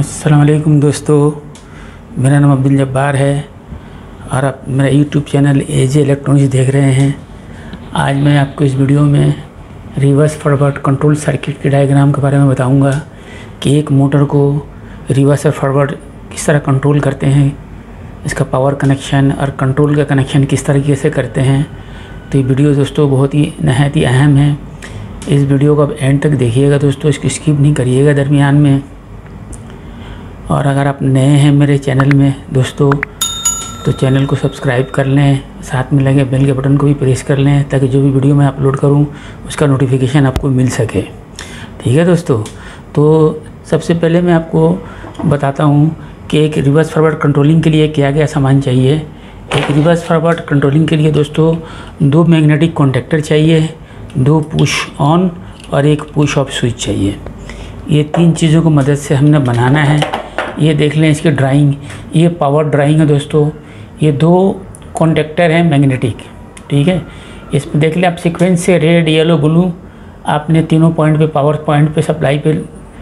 अस्सलाम वालेकुम दोस्तों, मेरा नाम अब्दुल जब्बार है और आप मेरा यूट्यूब चैनल एजे इलेक्ट्रॉनिक्स देख रहे हैं। आज मैं आपको इस वीडियो में रिवर्स फॉरवर्ड कंट्रोल सर्किट के डायग्राम के बारे में बताऊंगा कि एक मोटर को रिवर्स और फॉरवर्ड किस तरह कंट्रोल करते हैं, इसका पावर कनेक्शन और कंट्रोल का कनेक्शन किस तरीके से करते हैं। तो ये वीडियो दोस्तों बहुत ही नहायत ही अहम है। इस वीडियो को आप एंड तक देखिएगा दोस्तों, इसको स्किप नहीं करिएगा दरमियान में। और अगर आप नए हैं मेरे चैनल में दोस्तों तो चैनल को सब्सक्राइब कर लें, साथ में लगे बेल के बटन को भी प्रेस कर लें ताकि जो भी वीडियो मैं अपलोड करूं उसका नोटिफिकेशन आपको मिल सके। ठीक है दोस्तों, तो सबसे पहले मैं आपको बताता हूं कि एक रिवर्स फॉरवर्ड कंट्रोलिंग के लिए क्या क्या सामान चाहिए। एक रिवर्स फॉरवर्ड कंट्रोलिंग के लिए दोस्तों 2 मैग्नेटिक कॉन्टैक्टर चाहिए, 2 पुश ऑन और 1 पुश ऑफ स्विच चाहिए। ये 3 चीज़ों को मदद से हमने बनाना है। ये देख लें इसकी ड्राइंग, ये पावर ड्राइंग है दोस्तों। ये 2 कॉन्टैक्टर हैं मैग्नेटिक, ठीक है। इसमें देख लें आप सीक्वेंस से रेड येलो ब्लू, आपने तीनों पॉइंट पे पावर पॉइंट पे सप्लाई पे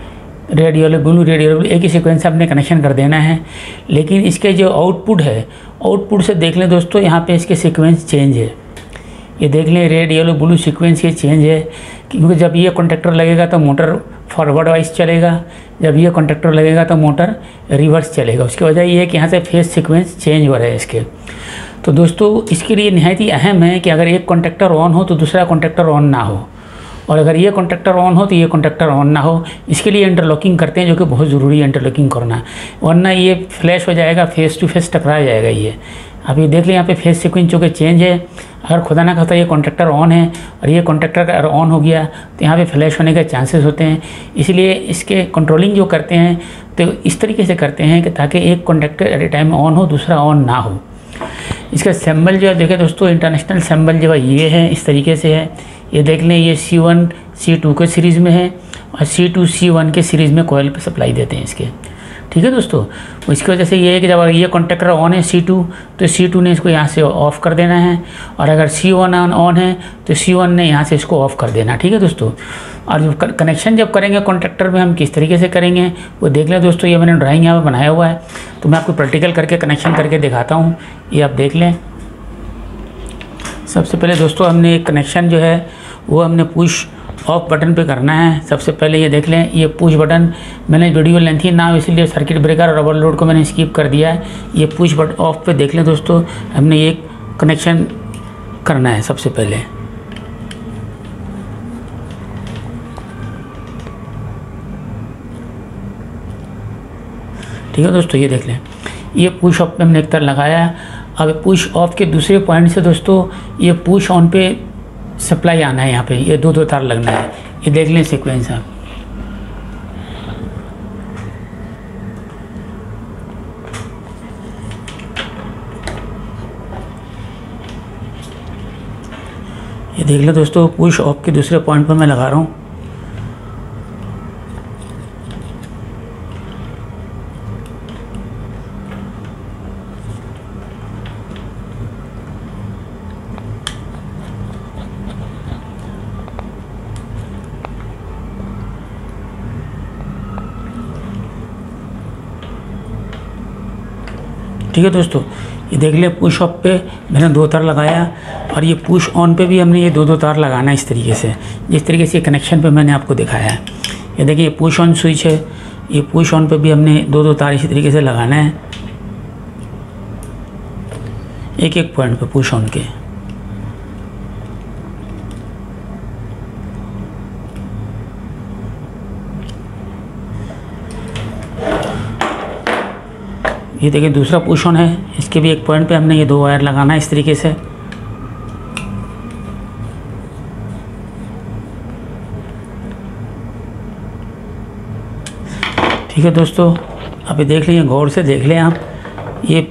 रेड येलो ब्लू एक ही सीक्वेंस से आपने कनेक्शन कर देना है। लेकिन इसके जो आउटपुट है, आउटपुट से देख लें दोस्तों, यहाँ पे इसके सीक्वेंस चेंज है। ये देख लें रेड येलो ब्लू सीक्वेंस ये चेंज है क्योंकि जब ये कॉन्टैक्टर लगेगा तो मोटर फॉरवर्ड वाइज चलेगा, जब ये कॉन्टैक्टर लगेगा तो मोटर रिवर्स चलेगा। उसकी वजह ये है कि यहाँ से फेज सीक्वेंस चेंज हो रहा है इसके। तो दोस्तों इसके लिए निहायत ही अहम है कि अगर एक कॉन्टैक्टर ऑन हो तो दूसरा कॉन्टैक्टर ऑन ना हो, और अगर ये कॉन्टैक्टर ऑन हो तो ये कॉन्टैक्टर ऑन ना हो। इसके लिए इंटरलॉकिंग करते हैं जो कि बहुत ज़रूरी है इंटरलॉकिंग करना, वरना ये फ्लैश हो जाएगा, फेस टू फेस टकरा जाएगा ये। अब ये देख लें यहाँ पे फेस सीक्वेंस जो कि चेंज है। अगर खुदा ना खास्ता ये कॉन्टैक्टर ऑन है और ये कॉन्टैक्टर अगर ऑन हो गया तो यहाँ पे फ्लैश होने के चांसेस होते हैं। इसलिए इसके कंट्रोलिंग जो करते हैं तो इस तरीके से करते हैं कि ताकि एक contactor at a time on हो, दूसरा ऑन ना हो। इसका सिंबल जो है देखें दोस्तों, इंटरनेशनल सिंबल जो है ये है, इस तरीके से है। ये देख लें ये C1 C2 के सीरीज़ में है और C2 C1 के सीरीज़ में कॉइल पे सप्लाई देते हैं इसके। ठीक है दोस्तों, इसकी वजह से ये है कि जब ये कॉन्टैक्टर ऑन है C2 तो C2 ने इसको यहाँ से ऑफ़ कर देना है, और अगर C1 ऑन है तो C1 ने यहाँ से इसको ऑफ़ कर देना। ठीक है दोस्तों, और जो कनेक्शन जब करेंगे कॉन्टैक्टर में हम किस तरीके से करेंगे वो देख लें दोस्तों। ये मैंने ड्राइंग यहाँ पर बनाया हुआ है, तो मैं आपको प्रैक्टिकल करके कनेक्शन करके दिखाता हूँ। ये आप देख लें। सबसे पहले दोस्तों हमने एक कनेक्शन जो है वो हमने पुश ऑफ बटन पे करना है। सबसे पहले ये देख लें, ये पुश बटन, मैंने वीडियो लेंथी ना इसलिए सर्किट ब्रेकर और रबर लोड को मैंने स्किप कर दिया है। ये पुश बटन ऑफ पे देख लें दोस्तों, हमने ये कनेक्शन करना है सबसे पहले। ठीक है दोस्तों, ये देख लें, ये पुश ऑफ पे हमने एक तार लगाया। अब पुश ऑफ के दूसरे पॉइंट से दोस्तों ये पुश ऑन पे सप्लाई आना है। यहाँ पे ये 2 तार लगना है। ये देख लें सीक्वेंस आप। ये देख लें दोस्तों, पुश ऑफ के दूसरे पॉइंट पर मैं लगा रहा हूँ। ठीक है दोस्तों, ये देख लें पुश ऑफ पे मैंने 2 तार लगाया, और ये पुश ऑन पे भी हमने ये 2 तार लगाना है इस तरीके से, जिस तरीके से कनेक्शन पे मैंने आपको दिखाया है। ये देखिए ये पुश ऑन स्विच है, ये पुश ऑन पे भी हमने 2 तार इसी तरीके से लगाना है, एक पॉइंट पे पुश ऑन के। ये देखिए दूसरा पुश ऑन है, इसके भी एक पॉइंट पे हमने ये 2 वायर लगाना है इस तरीके से। ठीक है दोस्तों, अब ये देख लीजिए, गौर से देख लें आप। ये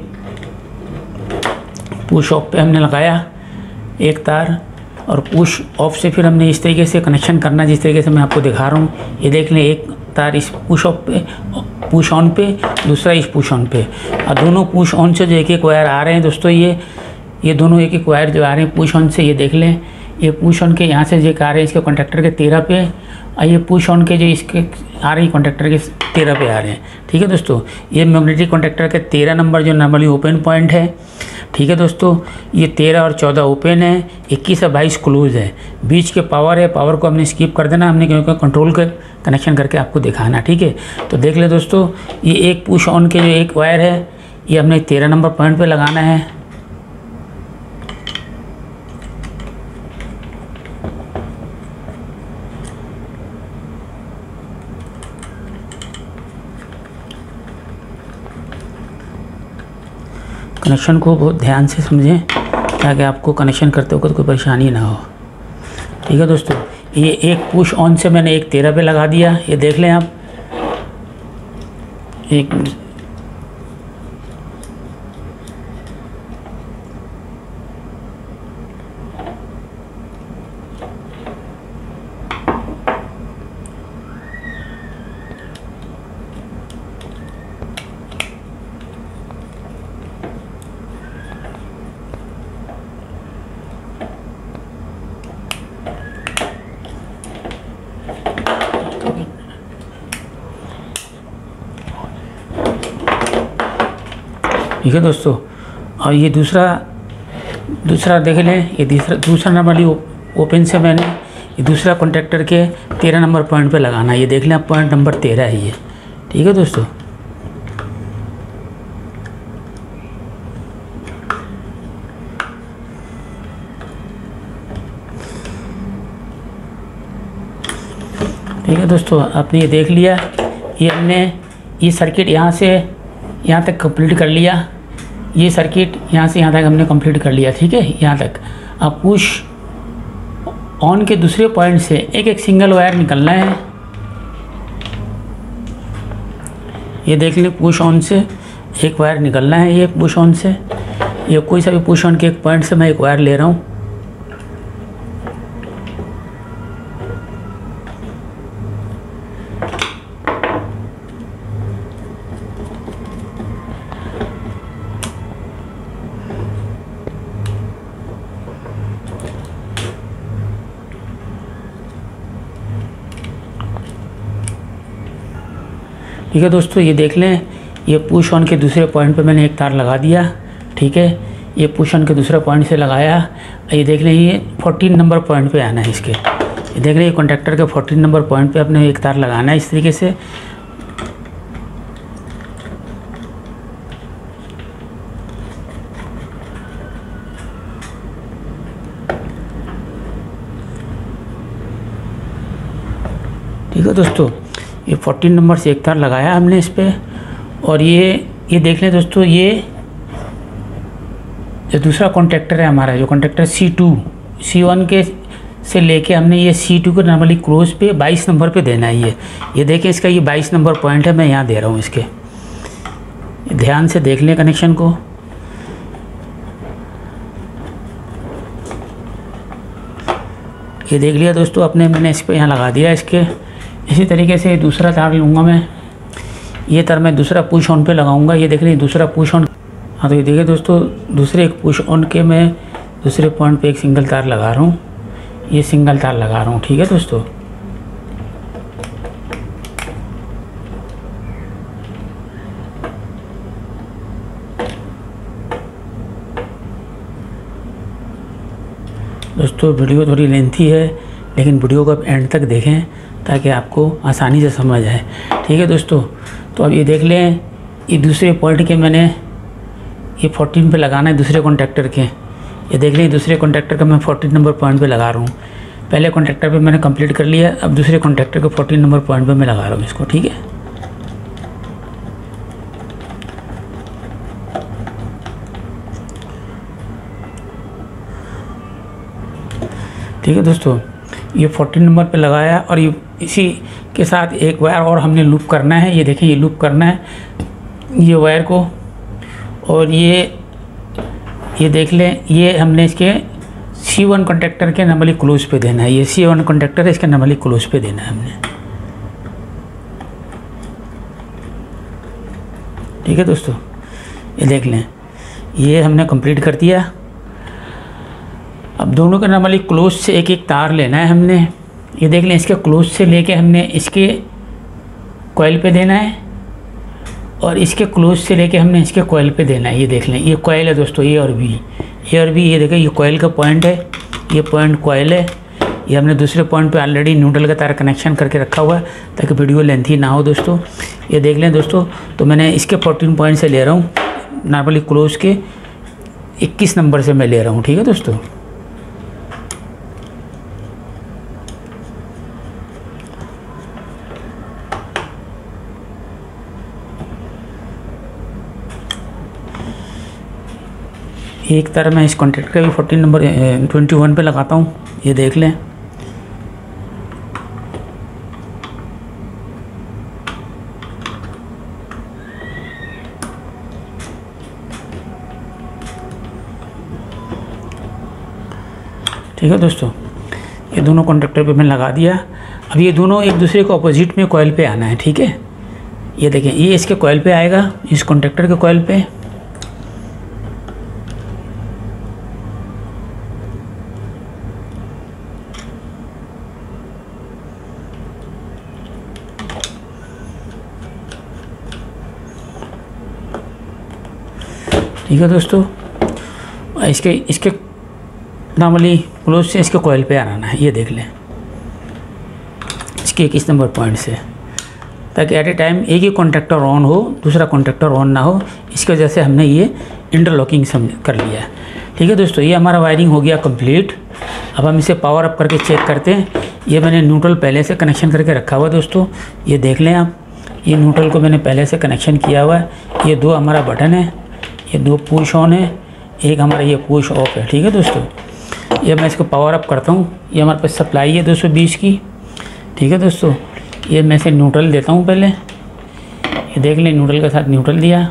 पुश ऑफ पे हमने लगाया एक तार, और पुश ऑफ से फिर हमने इस तरीके से कनेक्शन करना जिस तरीके से मैं आपको दिखा रहा हूँ। ये देख लें, एक तार इस पुश ऑफ पे, पुश ऑन पे, दूसरा इस पुश ऑन पे, और दोनों पुश ऑन से जो एक वायर आ रहे हैं दोस्तों, ये दोनों एक वायर जो आ रहे हैं पुश ऑन से। ये देख लें, ये पुश ऑन के यहाँ से जो आ रहे हैं इसके कॉन्टैक्टर के 13 पे, और ये पुश ऑन के जो इसके आ रही कॉन्टैक्टर के 13 पे आ रहे हैं। ठीक है दोस्तों, ये मैग्नेटिक कॉन्टैक्टर के 13 नंबर जो नॉर्मली ओपन पॉइंट है। ठीक है दोस्तों, ये 13 और 14 ओपन है, 21 और 22 क्लोज है। बीच के पावर है, पावर को हमने स्किप कर देना, हमने क्योंकि कंट्रोल का कनेक्शन करके आपको दिखाना। ठीक है, तो देख ले दोस्तों, ये एक पुश ऑन के जो एक वायर है ये हमने 13 नंबर पॉइंट पे लगाना है। कनेक्शन को बहुत ध्यान से समझें ताकि आपको कनेक्शन करते वक्त कोई परेशानी ना हो। ठीक है दोस्तों, ये एक पुश ऑन से मैंने एक 13 पे लगा दिया, ये देख लें आप। एक ठीक है दोस्तों, और ये दूसरा देख लें, ये दूसरा नंबर वाली ओपन से मैंने ये दूसरा कॉन्टैक्टर के 13 नंबर पॉइंट पे लगाना है। ये देख लें, पॉइंट नंबर 13 है ये। ठीक है दोस्तों, ठीक है दोस्तों, आपने ये देख लिया, ये हमने ये सर्किट यहाँ से यहाँ तक कंप्लीट कर लिया। ये सर्किट यहाँ से यहाँ तक हमने कंप्लीट कर लिया। ठीक है, यहाँ तक। अब पुश ऑन के दूसरे पॉइंट से एक एक सिंगल वायर निकलना है। ये देख लें, पुश ऑन से एक वायर निकलना है। ये पुश ऑन से, ये कोई सा भी पुश ऑन के एक पॉइंट से मैं एक वायर ले रहा हूँ। ठीक है दोस्तों, ये देख लें, ये पुश ऑन के दूसरे पॉइंट पे मैंने एक तार लगा दिया। ठीक है, ये पुश ऑन के दूसरे पॉइंट से लगाया। ये देख लें, ये 14 नंबर पॉइंट पे आना है इसके। ये देख लें, ये कॉन्टैक्टर के 14 नंबर पॉइंट पे अपने एक तार लगाना है इस तरीके से। ठीक है दोस्तों, ये 14 नंबर से एक तार लगाया हमने इस पर। और ये देख लें दोस्तों, ये जो दूसरा कॉन्टैक्टर है हमारा, जो कॉन्टैक्टर C1 के से लेके हमने ये C2 को नॉर्मली क्लोज पे 22 नंबर पे देना है। ये देखें, इसका ये 22 नंबर पॉइंट है, मैं यहाँ दे रहा हूँ इसके। ध्यान से देख लें कनेक्शन को। ये देख लिया दोस्तों आपने, मैंने इस पर यहाँ लगा दिया इसके। इसी तरीके से दूसरा तार लूँगा मैं, ये तार मैं दूसरा पुश ऑन पे लगाऊंगा। ये देख रहे हैं, दूसरा पुश ऑन। हाँ, तो ये देखिए दोस्तों, दूसरे एक पुश ऑन के मैं दूसरे पॉइंट पे एक सिंगल तार लगा रहा हूँ। ये सिंगल तार लगा रहा हूँ। ठीक है दोस्तों, वीडियो थोड़ी लेंथी है, लेकिन वीडियो को आप एंड तक देखें ताकि आपको आसानी से समझ आए। ठीक है दोस्तों, तो अब ये देख लें, ये दूसरे पॉइंट के मैंने ये 14 पे लगाना है दूसरे कॉन्टैक्टर के। ये देख लें, दूसरे कॉन्टैक्टर का मैं 14 नंबर पॉइंट पे लगा रहा हूँ। पहले कॉन्टैक्टर पे मैंने कंप्लीट कर लिया, अब दूसरे कॉन्टैक्टर के 14 नंबर पॉइंट पे मैं लगा रहा हूँ इसको। ठीक है, ठीक है दोस्तों, ये 14 नंबर पे लगाया और ये इसी के साथ एक वायर और हमने लूप करना है। ये देखें, ये लूप करना है ये वायर को। और ये देख लें, ये हमने इसके C1 कॉन्टैक्टर के नॉर्मली क्लोज पे देना है। ये C1 कॉन्टैक्टर है, इसके नॉर्मली क्लोज पे देना है हमने। ठीक है दोस्तों, ये देख लें, ये हमने कंप्लीट कर दिया। अब दोनों के नॉर्मली क्लोज से एक एक तार लेना है हमने। ये देख लें, इसके क्लोज से लेके हमने इसके कॉइल पे देना है और इसके क्लोज से लेके हमने इसके कॉइल पे देना है। ये देख लें, ये कॉइल है दोस्तों, ए और बी, ये देखें, ये कॉइल का पॉइंट है, ये पॉइंट कॉइल है। ये हमने दूसरे पॉइंट पे ऑलरेडी न्यूट्रल का तार कनेक्शन करके रखा हुआ है ताकि वीडियो लेंथी ना हो दोस्तों। ये देख लें दोस्तों, तो मैंने इसके 14 पॉइंट से ले रहा हूँ, नॉर्मली क्लोज के 21 नंबर से मैं ले रहा हूँ। ठीक है दोस्तों, एक तरह मैं इस कॉन्टैक्ट का भी 14 नंबर 21 पे लगाता हूँ। ये देख लें, ठीक है दोस्तों, ये दोनों कॉन्टैक्टर पे मैंने लगा दिया। अब ये दोनों एक दूसरे को अपोजिट में कॉइल पे आना है। ठीक है, ये देखें, ये इसके कॉइल पे आएगा, इस कॉन्टैक्टर के कॉइल पे, ठीक है दोस्तों। इसके नॉर्मली क्लोज से इसके कॉइल पे आना है। ये देख लें, इसके 21 नंबर पॉइंट से, ताकि एट ए टाइम एक ही कॉन्टैक्टर ऑन हो, दूसरा कॉन्टैक्टर ऑन ना हो। इसकी वजह से हमने ये इंटरलॉकिंग कर लिया है। ठीक है दोस्तों, ये हमारा वायरिंग हो गया कंप्लीट। अब हम इसे पावर अप करके चेक करते हैं। ये मैंने न्यूट्रल पहले से कनेक्शन करके रखा हुआ है दोस्तों। ये देख लें आप, ये न्यूट्रल को मैंने पहले से कनेक्शन किया हुआ है। ये 2 हमारा बटन है, ये 2 पुश ऑन है, एक हमारा ये पुश ऑफ है। ठीक है दोस्तों, ये मैं इसको पावर अप करता हूँ। ये हमारे पास सप्लाई है 220 की। ठीक है दोस्तों, ये मैं इसे न्यूट्रल देता हूँ पहले। ये देख लें, न्यूट्रल के साथ न्यूट्रल दिया,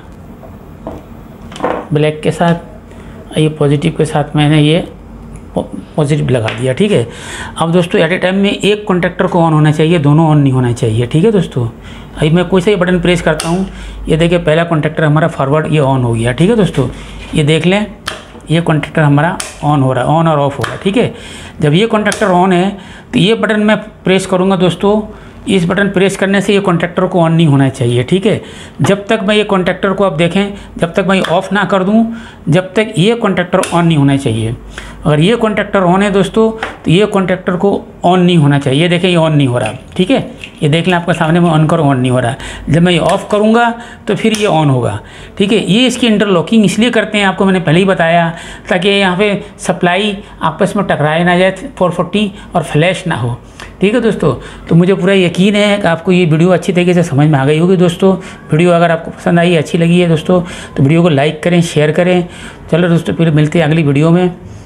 ब्लैक के साथ, ये पॉजिटिव के साथ मैंने ये पॉजिटिव लगा दिया। ठीक है, अब दोस्तों एट ए टाइम में एक कॉन्टैक्टर को ऑन होना चाहिए, दोनों ऑन नहीं होना चाहिए। ठीक है दोस्तों, अभी मैं कोई सा ही बटन प्रेस करता हूँ, ये देखिए पहला कॉन्टैक्टर हमारा फॉरवर्ड ये ऑन हो गया। ठीक है दोस्तों, ये देख लें, ये कॉन्टैक्टर हमारा ऑन हो रहा है, ऑन और ऑफ हो रहा है। ठीक है, जब ये कॉन्टैक्टर ऑन है तो ये बटन मैं प्रेस करूँगा दोस्तों। इस बटन प्रेस करने से ये कॉन्टैक्टर को ऑन नहीं होना चाहिए। ठीक है, जब तक मैं ये कॉन्टैक्टर को, आप देखें, जब तक मैं ऑफ़ ना कर दूं, जब तक ये कॉन्टैक्टर ऑन नहीं होना चाहिए। अगर ये कॉन्टैक्टर ऑन है दोस्तों, तो ये कॉन्टैक्टर को ऑन नहीं होना चाहिए। ये देखें, ये ऑन नहीं हो रहा। ठीक है, ये देख लें, आपका सामने में ऑन करो, ऑन नहीं हो रहा। जब मैं ये ऑफ़ करूँगा तो फिर ये ऑन होगा। ठीक है, ये इसकी इंटरलॉकिंग इसलिए करते हैं, आपको मैंने पहले ही बताया, ताकि यहाँ पे सप्लाई आपस में टकराए ना जाए, 440 और फ्लैश ना हो। ठीक है दोस्तों, तो मुझे पूरा यकीन है कि आपको ये वीडियो अच्छी तरीके से समझ में आ गई होगी दोस्तों। वीडियो अगर आपको पसंद आई, अच्छी लगी है दोस्तों, तो वीडियो को लाइक करें, शेयर करें। चलो दोस्तों, फिर मिलते हैं अगली वीडियो में।